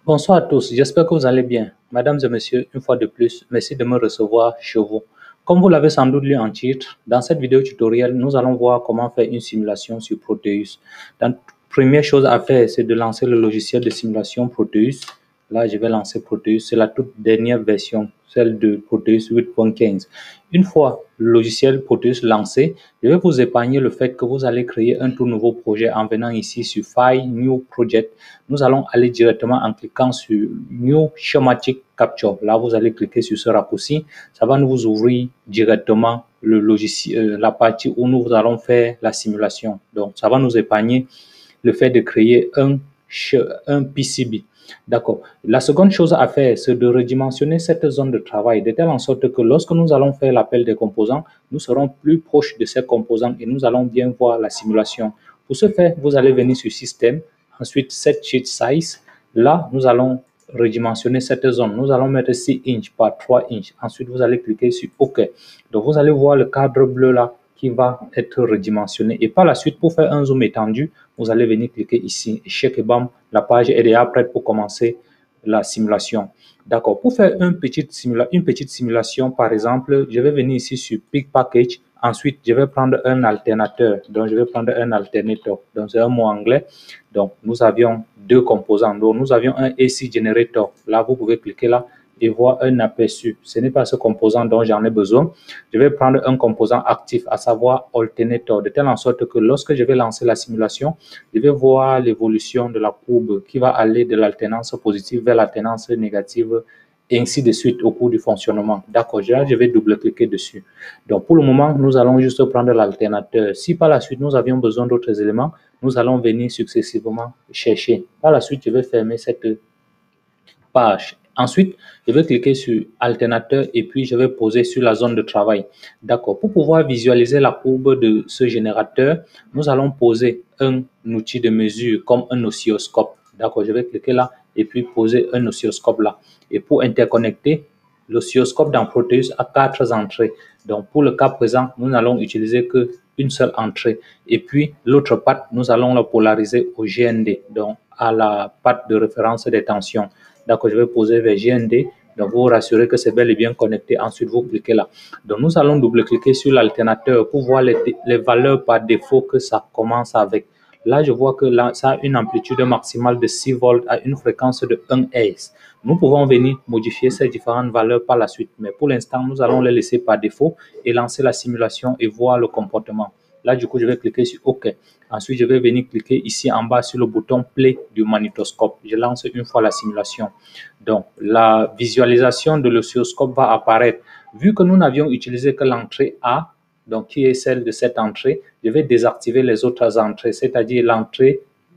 Bonsoir à tous, j'espère que vous allez bien. Mesdames et messieurs, une fois de plus, merci de me recevoir chez vous. Comme vous l'avez sans doute lu en titre, dans cette vidéo tutoriel, nous allons voir comment faire une simulation sur Proteus. La première chose à faire, c'est de lancer le logiciel de simulation Proteus. Là, je vais lancer Proteus, c'est la toute dernière version, celle de Proteus 8.15. Une fois le logiciel Proteus lancé, je vais vous épargner le fait que vous allez créer un tout nouveau projet en venant ici sur File, New Project. Nous allons aller directement en cliquant sur New Schematic Capture. Là, vous allez cliquer sur ce raccourci. Ça va nous ouvrir directement le logiciel, la partie où nous allons faire la simulation. Donc, ça va nous épargner le fait de créer un PCB. D'accord. La seconde chose à faire, c'est de redimensionner cette zone de travail de telle en sorte que lorsque nous allons faire l'appel des composants, nous serons plus proches de ces composants et nous allons bien voir la simulation. Pour ce faire, vous allez venir sur Système, ensuite Set Sheet Size. Là, nous allons redimensionner cette zone. Nous allons mettre 6 inches par 3 inches. Ensuite, vous allez cliquer sur OK. Donc, vous allez voir le cadre bleu là qui va être redimensionné. Et par la suite, pour faire un zoom étendu, vous allez venir cliquer ici. Check et bam, la page est déjà prête pour commencer la simulation. D'accord. Pour faire une petite simulation, par exemple, je vais venir ici sur Pick Package. Ensuite, je vais prendre un alternateur. Donc, je vais prendre un alternator. Donc, c'est un mot anglais. Donc, nous avions deux composants. Donc, nous avions un AC Generator. Là, vous pouvez cliquer là et voir un aperçu. Ce n'est pas ce composant dont j'en ai besoin. Je vais prendre un composant actif, à savoir alternator, de telle en sorte que lorsque je vais lancer la simulation, je vais voir l'évolution de la courbe qui va aller de l'alternance positive vers l'alternance négative et ainsi de suite au cours du fonctionnement. D'accord, je vais double-cliquer dessus. Donc, pour le moment, nous allons juste prendre l'alternateur. Si par la suite, nous avions besoin d'autres éléments, nous allons venir successivement chercher. Par la suite, je vais fermer cette page. Ensuite, je vais cliquer sur alternateur et puis je vais poser sur la zone de travail. D'accord. Pour pouvoir visualiser la courbe de ce générateur, nous allons poser un outil de mesure comme un oscilloscope. D'accord. Je vais cliquer là et puis poser un oscilloscope là. Et pour interconnecter, l'oscilloscope dans Proteus a 4 entrées. Donc, pour le cas présent, nous n'allons utiliser qu'une seule entrée. Et puis, l'autre patte, nous allons la polariser au GND, donc à la patte de référence des tensions. D'accord, je vais poser vers GND. Donc, vous vous rassurez que c'est bel et bien connecté. Ensuite, vous cliquez là. Donc, nous allons double-cliquer sur l'alternateur pour voir les valeurs par défaut que ça commence avec. Là, je vois que là, ça a une amplitude maximale de 6 volts à une fréquence de 1 Hz. Nous pouvons venir modifier ces différentes valeurs par la suite. Mais pour l'instant, nous allons les laisser par défaut et lancer la simulation et voir le comportement. Là, du coup, je vais cliquer sur OK. Ensuite, je vais venir cliquer ici en bas sur le bouton Play du magnétoscope. Je lance une fois la simulation. Donc, la visualisation de l'oscilloscope va apparaître. Vu que nous n'avions utilisé que l'entrée A, donc qui est celle de cette entrée, je vais désactiver les autres entrées, c'est-à-dire l'entrée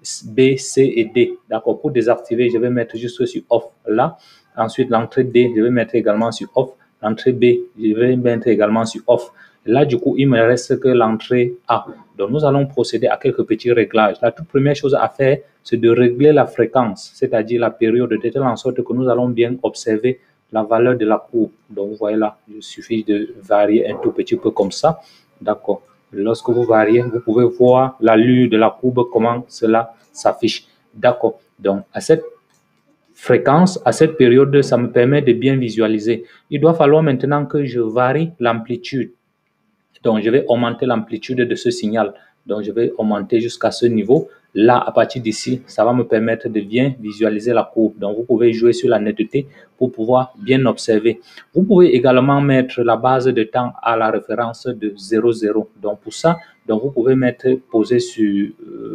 B, C et D. D'accord. Pour désactiver, je vais mettre juste sur Off là. Ensuite, l'entrée D, je vais mettre également sur Off. L'entrée B, je vais mettre également sur Off. Là, du coup, il me reste que l'entrée A. Donc, nous allons procéder à quelques petits réglages. La toute première chose à faire, c'est de régler la fréquence, c'est-à-dire la période, de telle en sorte que nous allons bien observer la valeur de la courbe. Donc, vous voyez là, il suffit de varier un tout petit peu comme ça. D'accord. Lorsque vous variez, vous pouvez voir l'allure de la courbe, comment cela s'affiche. D'accord. Donc, à cette fréquence, à cette période, ça me permet de bien visualiser. Il doit falloir maintenant que je varie l'amplitude. Donc, je vais augmenter l'amplitude de ce signal. Donc, je vais augmenter jusqu'à ce niveau. Là, à partir d'ici, ça va me permettre de bien visualiser la courbe. Donc, vous pouvez jouer sur la netteté pour pouvoir bien observer. Vous pouvez également mettre la base de temps à la référence de 0,0. Donc, pour ça, donc vous pouvez poser sur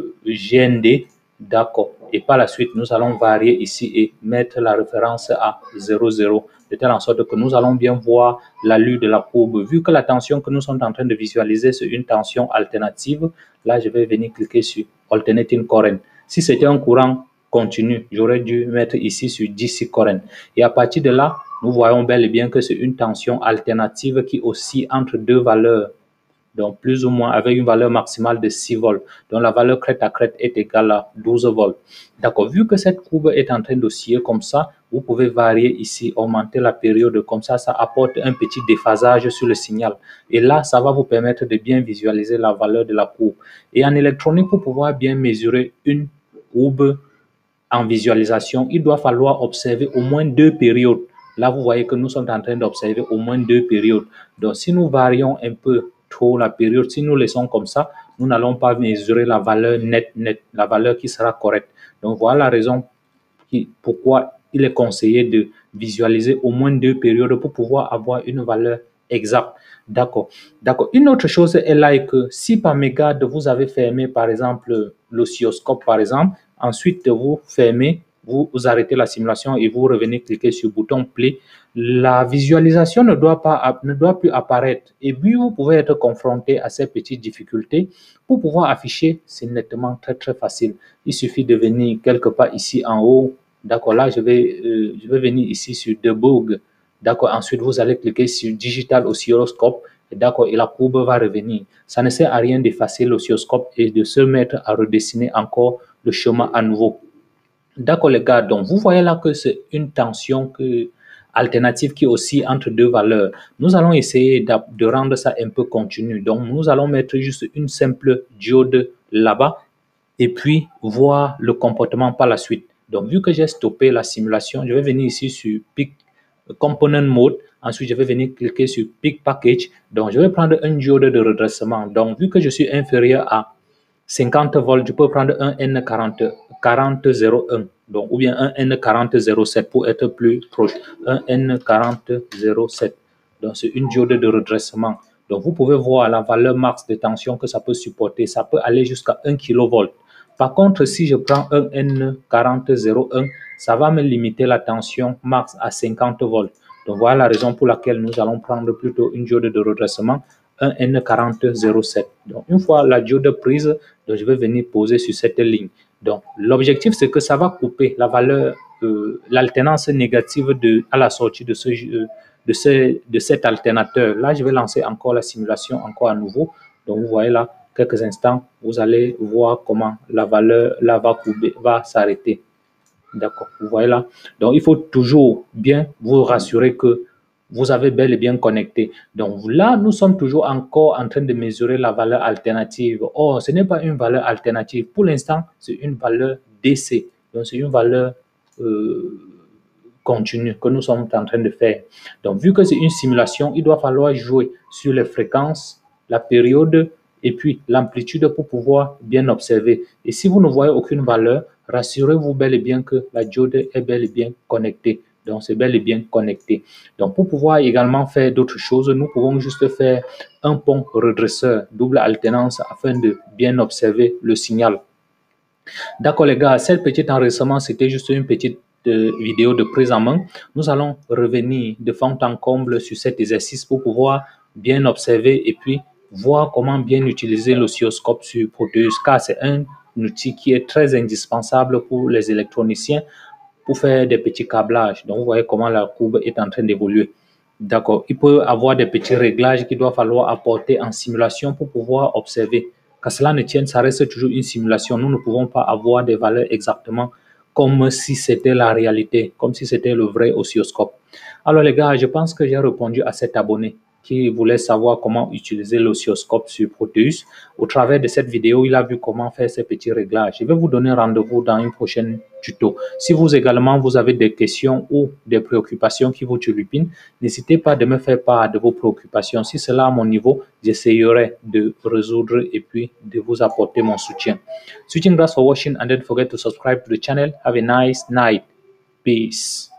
GND. D'accord. Et par la suite, nous allons varier ici et mettre la référence à 0,0 de telle en sorte que nous allons bien voir l'allure de la courbe. Vu que la tension que nous sommes en train de visualiser, c'est une tension alternative, là, je vais venir cliquer sur Alternating Current. Si c'était un courant continu, j'aurais dû mettre ici sur DC Current. Et à partir de là, nous voyons bel et bien que c'est une tension alternative qui oscille entre deux valeurs. Donc, plus ou moins avec une valeur maximale de 6 volts. Donc, la valeur crête à crête est égale à 12 volts. D'accord. Vu que cette courbe est en train d'osciller comme ça, vous pouvez varier ici, augmenter la période comme ça apporte un petit déphasage sur le signal. Et là, ça va vous permettre de bien visualiser la valeur de la courbe. Et en électronique, pour pouvoir bien mesurer une courbe en visualisation, il doit falloir observer au moins 2 périodes. Là, vous voyez que nous sommes en train d'observer au moins 2 périodes. Donc, si nous varions un peu trop la période, si nous laissons comme ça, nous n'allons pas mesurer la valeur nette, la valeur qui sera correcte. Donc, voilà la raison pourquoi il est conseillé de visualiser au moins 2 périodes pour pouvoir avoir une valeur exacte. D'accord. D'accord. Une autre chose est là que si par mégarde vous avez fermé par exemple l'oscilloscope par exemple, ensuite vous fermez, vous arrêtez la simulation et vous revenez cliquer sur le bouton play, la visualisation ne doit plus apparaître et puis vous pouvez être confronté à ces petites difficultés. Pour pouvoir afficher, c'est nettement très facile. Il suffit de venir quelque part ici en haut. D'accord, là je vais venir ici sur debug. D'accord, ensuite vous allez cliquer sur digital oscilloscope. D'accord, et la courbe va revenir. Ça ne sert à rien d'effacer l'oscilloscope et de se mettre à redessiner encore le chemin à nouveau. D'accord les gars, donc vous voyez là que c'est une tension alternative qui oscille entre deux valeurs. Nous allons essayer de rendre ça un peu continu. Donc nous allons mettre juste une simple diode là-bas et puis voir le comportement par la suite. Donc vu que j'ai stoppé la simulation, je vais venir ici sur Peak Component Mode. Ensuite, je vais venir cliquer sur Peak Package. Donc je vais prendre une diode de redressement. Donc vu que je suis inférieur à 50 volts, je peux prendre un N4001, donc, ou bien un N4007 pour être plus proche, un N4007. Donc, c'est une diode de redressement. Donc, vous pouvez voir la valeur max de tension que ça peut supporter. Ça peut aller jusqu'à 1 kV. Par contre, si je prends un N4001, ça va me limiter la tension max à 50 volts. Donc, voilà la raison pour laquelle nous allons prendre plutôt une diode de redressement, un N4007. Donc, une fois la diode prise, donc je vais venir poser sur cette ligne. Donc, l'objectif, c'est que ça va couper la valeur, l'alternance négative à la sortie de cet alternateur. Là, je vais lancer encore la simulation, encore à nouveau. Donc, vous voyez là, quelques instants, vous allez voir comment la valeur là va s'arrêter. D'accord, vous voyez là. Donc, il faut toujours bien vous rassurer que vous avez bel et bien connecté. Donc là, nous sommes toujours encore en train de mesurer la valeur alternative. Or, ce n'est pas une valeur alternative. Pour l'instant, c'est une valeur DC. Donc, c'est une valeur continue que nous sommes en train de faire. Donc, vu que c'est une simulation, il doit falloir jouer sur les fréquences, la période et puis l'amplitude pour pouvoir bien observer. Et si vous ne voyez aucune valeur, rassurez-vous bel et bien que la diode est bel et bien connectée. Donc, c'est bel et bien connecté. Donc, pour pouvoir également faire d'autres choses, nous pouvons juste faire un pont redresseur, double alternance, afin de bien observer le signal. D'accord, les gars, cette petite enregistrement, c'était juste une petite vidéo de prise en main. Nous allons revenir de fond en comble sur cet exercice pour pouvoir bien observer et puis voir comment bien utiliser l'oscilloscope sur Proteus, car c'est un outil qui est très indispensable pour les électroniciens pour faire des petits câblages. Donc, vous voyez comment la courbe est en train d'évoluer. D'accord. Il peut y avoir des petits réglages qu'il doit falloir apporter en simulation pour pouvoir observer. Qu'à cela ne tienne, ça reste toujours une simulation. Nous ne pouvons pas avoir des valeurs exactement comme si c'était la réalité, comme si c'était le vrai oscilloscope. Alors les gars, je pense que j'ai répondu à cet abonné qui voulait savoir comment utiliser l'oscilloscope sur Proteus. Au travers de cette vidéo, il a vu comment faire ces petits réglages. Je vais vous donner rendez-vous dans une prochaine tuto. Si vous également, vous avez des questions ou des préoccupations qui vous turlupinent, n'hésitez pas de me faire part de vos préoccupations. Si cela à mon niveau, j'essayerai de résoudre et puis de vous apporter mon soutien. Switching grass for watching and don't forget to subscribe to the channel. Have a nice night. Peace.